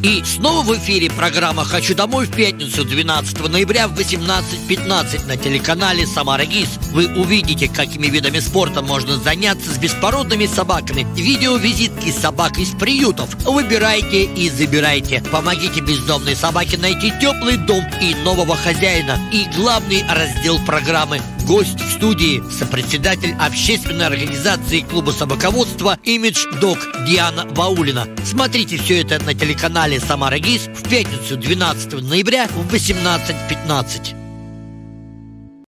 И снова в эфире программа «Хочу домой» в пятницу 12 ноября в 18:15 на телеканале «Самара ГИС». Вы увидите, какими видами спорта можно заняться с беспородными собаками. Видеовизитки собак из приютов. Выбирайте и забирайте. Помогите бездомной собаке найти теплый дом и нового хозяина. И главный раздел программы — гость в студии, сопредседатель общественной организации клуба собаководства «Имидж Дог» Диана Ваулина. Смотрите все это на телеканале «Самара ГИС» в пятницу 12 ноября в 18:15.